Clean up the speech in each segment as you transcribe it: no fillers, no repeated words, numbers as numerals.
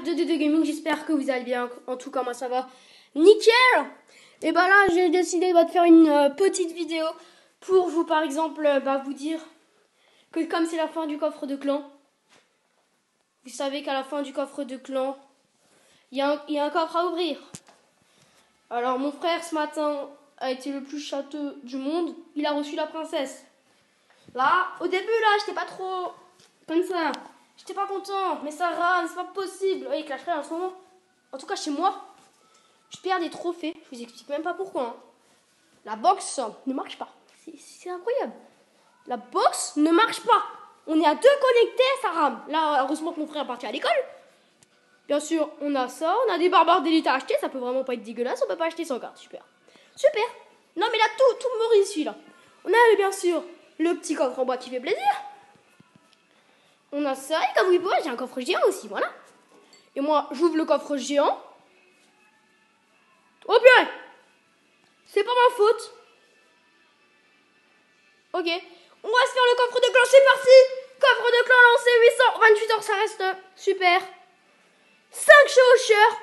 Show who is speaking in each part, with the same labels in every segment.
Speaker 1: de gaming, j'espère que vous allez bien. En tout cas, moi ça va nickel. Et bah là, j'ai décidé de faire une petite vidéo pour vous, par exemple, vous dire que comme c'est la fin du coffre de clan, vous savez qu'à la fin du coffre de clan, il y a un coffre à ouvrir. Alors mon frère ce matin a été le plus châteux du monde. Il a reçu la princesse. Là, au début là, j'étais pas trop comme ça. J'étais pas content, mais ça rame, c'est pas possible. Vous voyez, Clash Royale en ce moment, en tout cas chez moi, je perds des trophées. Je vous explique même pas pourquoi. Hein. La box ne marche pas. C'est incroyable. La box ne marche pas. On est à 2 connectés, ça rame. Là, heureusement que mon frère est parti à l'école. Bien sûr, on a ça. On a des barbares d'élite à acheter. Ça peut vraiment pas être dégueulasse. On peut pas acheter sans carte. Super. Super. Non, mais là, tout me réussit, là. On a, bien sûr, le petit coffre en bois qui fait plaisir. On a ça. Et comme vous pouvez, j'ai un coffre géant aussi. Voilà. Et moi, j'ouvre le coffre géant. Oh, purée. C'est pas ma faute. Ok. On va se faire le coffre de clan. C'est parti. Coffre de clan lancé. 828 heures. Ça reste super. 5 chevaucheurs.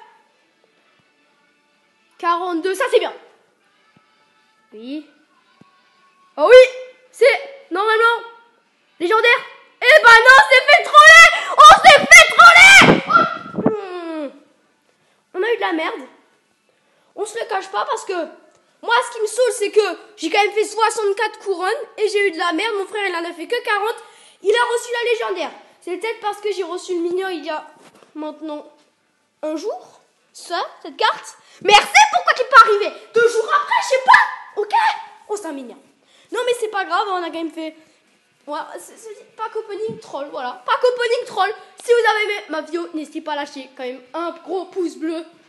Speaker 1: 42. Ça, c'est bien. Oui. Oh oui. C'est normalement légendaire. Eh ben non, on s'est fait troller. On s'est fait troller. Oh. On a eu de la merde. On se le cache pas parce que moi, ce qui me saoule, c'est que j'ai quand même fait 64 couronnes et j'ai eu de la merde. Mon frère, il en a fait que 40. Il a reçu la légendaire. C'est peut-être parce que j'ai reçu le mignon il y a maintenant un jour. Ça, cette carte. Merci, pourquoi tu pas arrivé 2 jours après, je sais pas. Ok. Oh, c'est un mignon. Non, mais c'est pas grave, on a quand même fait... Ouais, c'est pas opening troll, voilà. Pas opening troll. Si vous avez aimé ma vidéo, n'hésitez pas à lâcher quand même un gros pouce bleu.